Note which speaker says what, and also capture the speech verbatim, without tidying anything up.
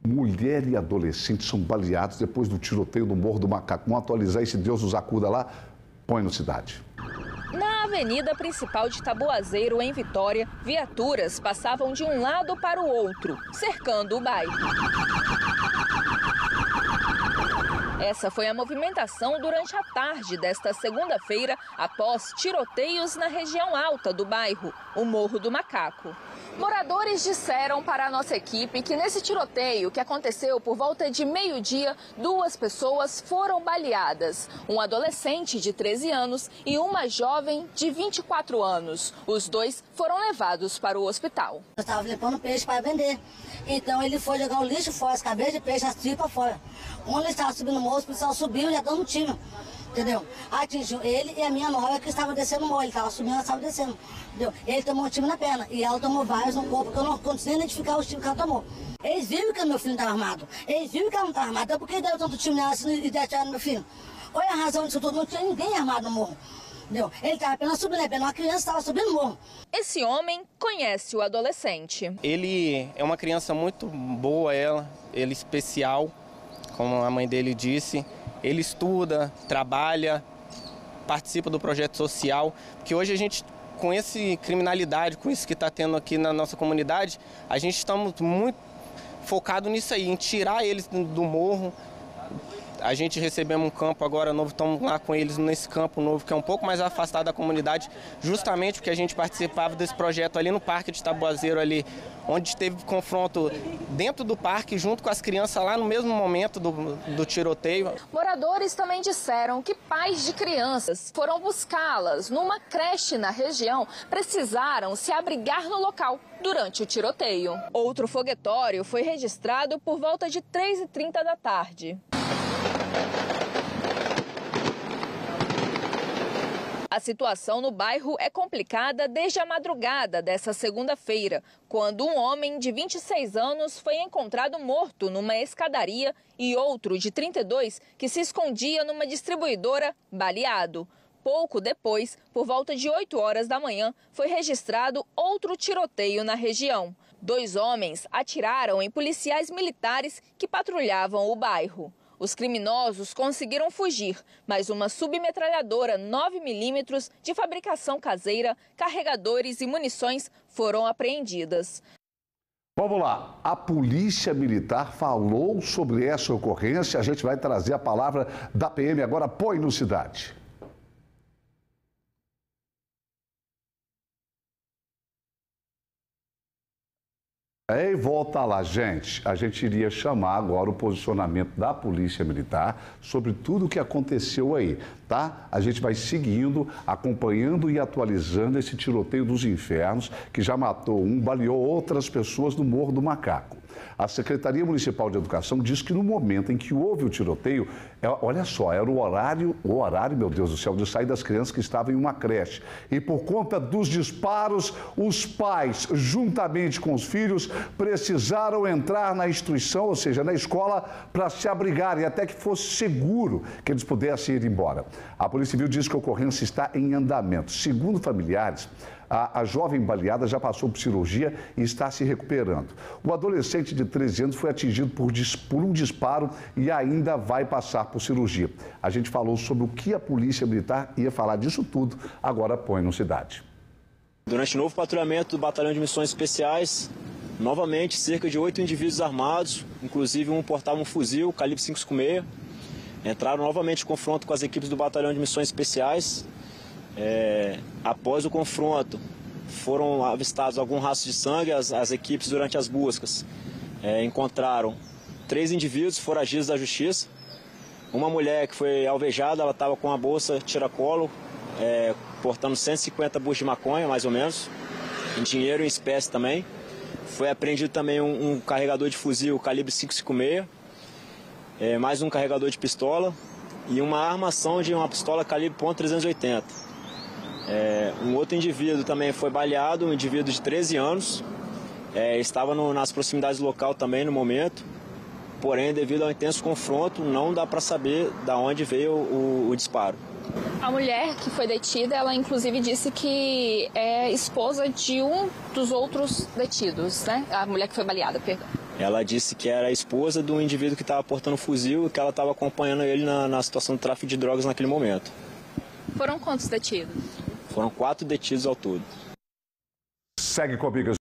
Speaker 1: Mulher e adolescente são baleados depois do tiroteio no Morro do Macaco. Vamos atualizar esse Deus nos acuda lá, põe no Cidade.
Speaker 2: Na avenida principal de Taboazeiro, em Vitória, viaturas passavam de um lado para o outro, cercando o bairro. Essa foi a movimentação durante a tarde desta segunda-feira, após tiroteios na região alta do bairro, o Morro do Macaco. Moradores disseram para a nossa equipe que nesse tiroteio, que aconteceu por volta de meio-dia, duas pessoas foram baleadas. Um adolescente de treze anos e uma jovem de vinte e quatro anos. Os dois foram levados para o hospital.
Speaker 3: Eu estava limpando peixe para vender. Então ele foi jogar o lixo fora, as cabeças de peixe, as tripas fora. Quando ele estava subindo o morro, o policial subiu e já dando um tiro. Entendeu? Atingiu ele e a minha nora que estava descendo o morro. Ele estava subindo, ela estava descendo. Entendeu? Ele tomou um tiro na perna e ela tomou vários no corpo, que eu não consegui identificar os tiros que ela tomou. Eles viram que meu filho não estava armado. Eles viram que ela não estava armada. Então por que deram tanto tiro nela assim, e deixaram no meu filho? Olha a razão disso tudo. Não tinha ninguém armado no morro. Entendeu? Ele estava apenas subindo, apenas uma criança estava subindo o morro.
Speaker 2: Esse homem conhece o adolescente.
Speaker 4: Ele é uma criança muito boa, ela, ele especial, como a mãe dele disse. Ele estuda, trabalha, participa do projeto social, que hoje a gente, com essa criminalidade, com isso que está tendo aqui na nossa comunidade, a gente estamos muito focados nisso aí, em tirar eles do morro. A gente recebemos um campo agora novo, estamos lá com eles nesse campo novo, que é um pouco mais afastado da comunidade, justamente porque a gente participava desse projeto ali no Parque de Taboazeiro, ali, onde teve confronto dentro do parque, junto com as crianças lá no mesmo momento do, do tiroteio.
Speaker 2: Moradores também disseram que pais de crianças foram buscá-las numa creche na região, precisaram se abrigar no local durante o tiroteio. Outro foguetório foi registrado por volta de três e trinta da tarde. A situação no bairro é complicada desde a madrugada dessa segunda-feira, quando um homem de vinte e seis anos foi encontrado morto numa escadaria e outro de trinta e dois que se escondia numa distribuidora, baleado. Pouco depois, por volta de oito horas da manhã, foi registrado outro tiroteio na região. Dois homens atiraram em policiais militares que patrulhavam o bairro. Os criminosos conseguiram fugir, mas uma submetralhadora nove milímetros de fabricação caseira, carregadores e munições foram apreendidas.
Speaker 1: Vamos lá, a Polícia Militar falou sobre essa ocorrência, a gente vai trazer a palavra da P M agora, põe no Cidade. E volta lá, gente. A gente iria chamar agora o posicionamento da Polícia Militar sobre tudo o que aconteceu aí, tá? A gente vai seguindo, acompanhando e atualizando esse tiroteio dos infernos, que já matou um, baleou outras pessoas no Morro do Macaco. A Secretaria Municipal de Educação diz que no momento em que houve o tiroteio, é, olha só, era o horário, o horário, meu Deus do céu, de sair das crianças que estavam em uma creche. E por conta dos disparos, os pais, juntamente com os filhos, precisaram entrar na instituição, ou seja, na escola, para se abrigarem, até que fosse seguro que eles pudessem ir embora. A Polícia Civil diz que a ocorrência está em andamento. Segundo familiares, A, a jovem baleada já passou por cirurgia e está se recuperando. O adolescente de treze anos foi atingido por, por um disparo e ainda vai passar por cirurgia. A gente falou sobre o que a Polícia Militar ia falar disso tudo, agora põe no Cidade.
Speaker 5: Durante o novo patrulhamento do Batalhão de Missões Especiais, novamente cerca de oito indivíduos armados, inclusive um portava um fuzil calibre cinco cinco seis, entraram novamente em confronto com as equipes do Batalhão de Missões Especiais. É, após o confronto, foram avistados algum rastro de sangue. As, as equipes, durante as buscas, é, encontraram três indivíduos foragidos da justiça. Uma mulher que foi alvejada, ela estava com a bolsa tiracolo, é, portando cento e cinquenta buchas de maconha, mais ou menos, em dinheiro e em espécie também. Foi apreendido também um, um carregador de fuzil calibre cinco cinco seis, é, mais um carregador de pistola e uma armação de uma pistola calibre ponto trezentos e oitenta. É, um outro indivíduo também foi baleado, um indivíduo de treze anos, é, estava no, nas proximidades do local também no momento, porém, devido ao intenso confronto, não dá para saber de onde veio o, o disparo.
Speaker 2: A mulher que foi detida, ela inclusive disse que é esposa de um dos outros detidos, né? A mulher que foi baleada, perdão.
Speaker 5: Ela disse que era a esposa do indivíduo que estava portando o fuzil e que ela estava acompanhando ele na, na situação de tráfico de drogas naquele momento.
Speaker 2: Foram quantos detidos?
Speaker 5: Foram quatro detidos ao todo.
Speaker 1: Segue comigo.